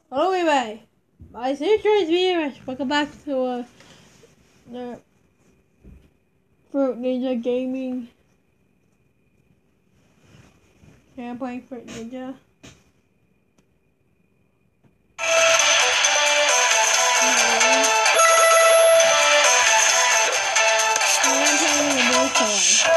Hello, everybody. My sister is viewers. Welcome back to the Fruit Ninja Gaming. I'm playing Fruit Ninja. I'm playing the blue color.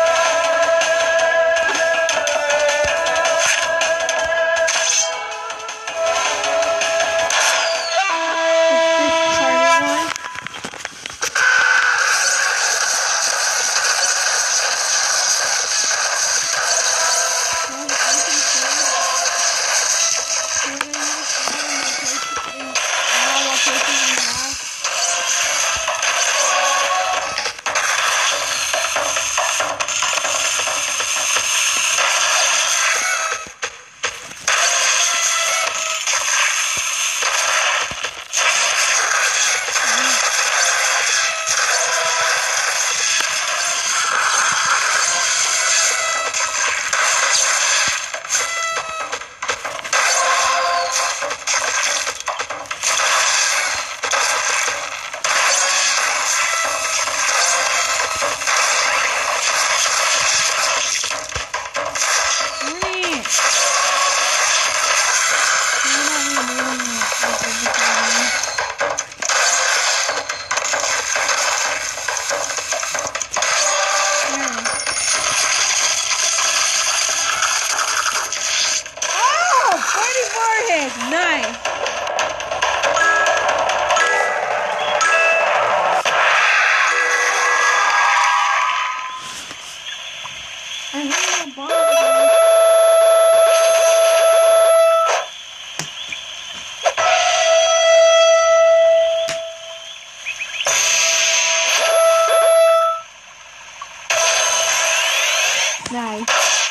Nice. I have a ball. Nice.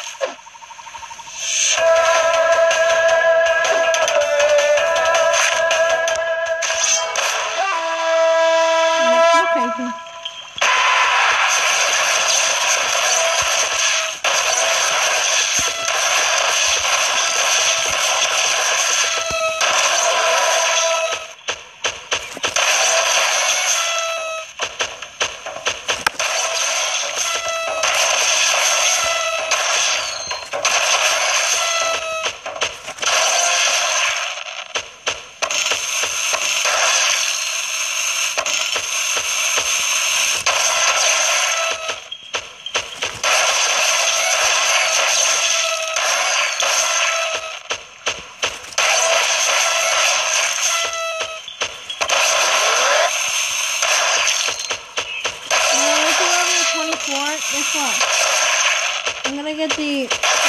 Guess what? I'm gonna get the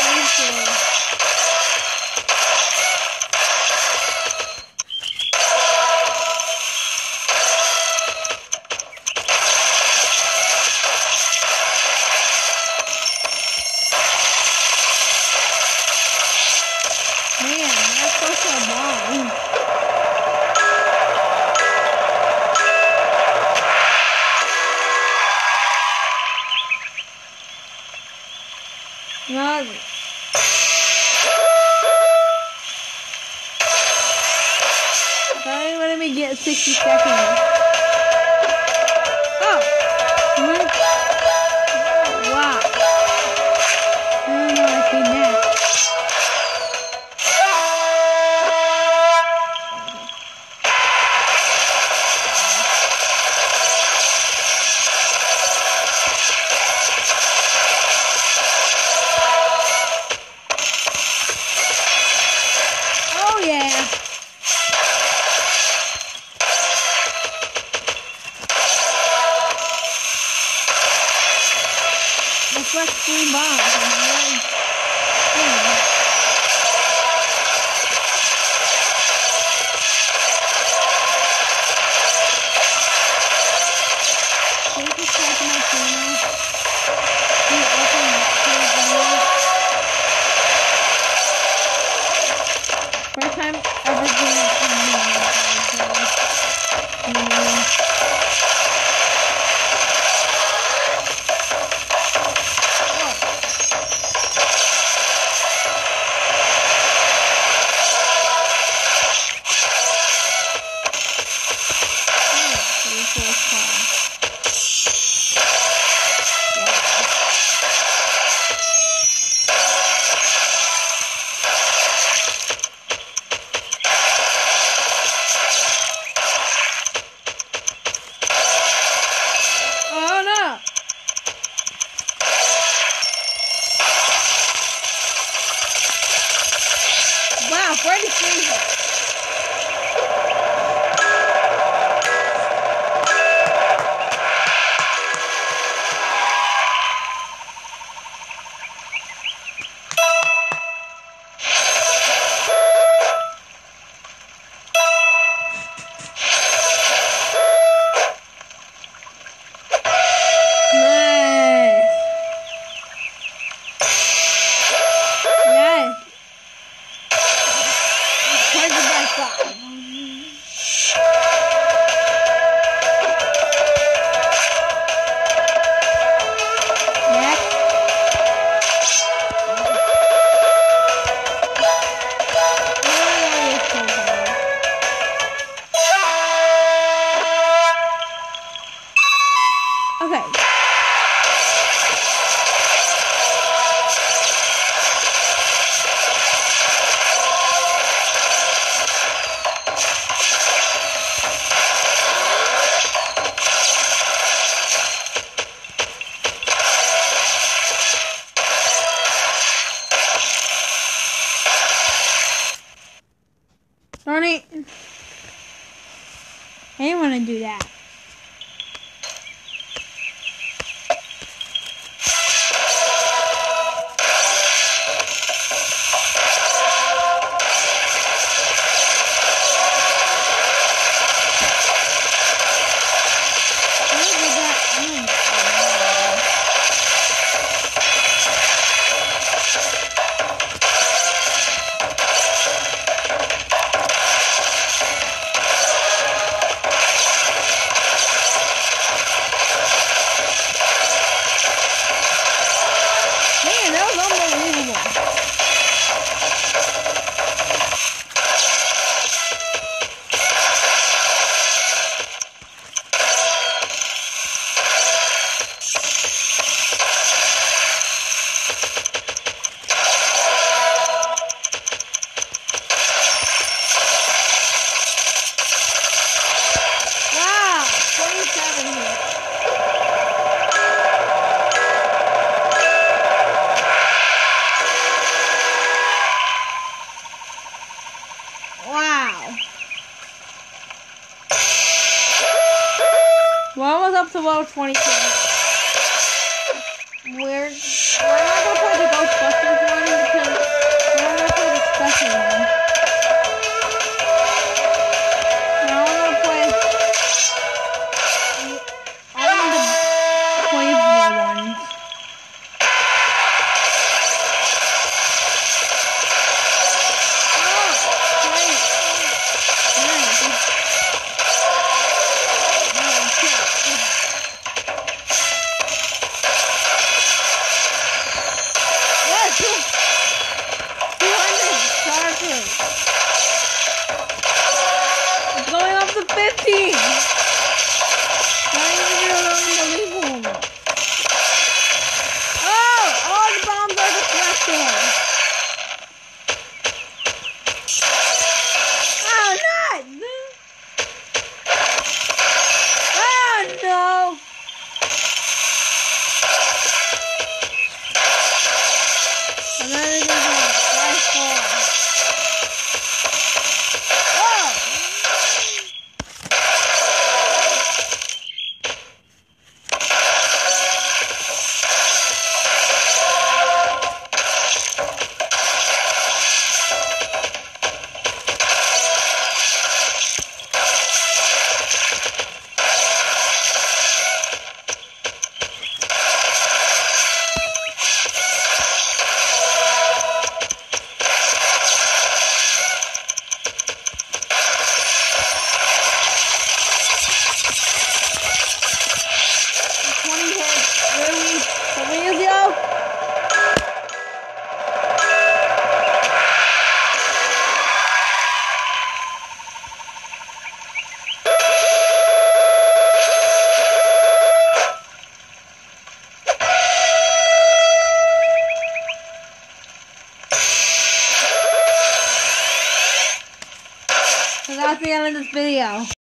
man, that's such a bomb. No. Sorry, let me get 60 seconds. Oh! Wow. I don't know if I seen that. Yeah. That's like 3 bombs. Can you subscribe to my channel? Can you open my first time ever doing it for me. 20. I didn't want to do that. We're almost up to level 22. We're not gonna play the Ghostbusters one because we're gonna play the special one. Now we're gonna play all the Quavo ones. Going up to 15! Not even unbelievable. Oh! All the bombs are deflected! Oh, nuts! Oh, no! I'm not even going to fly far. So that's the end of this video.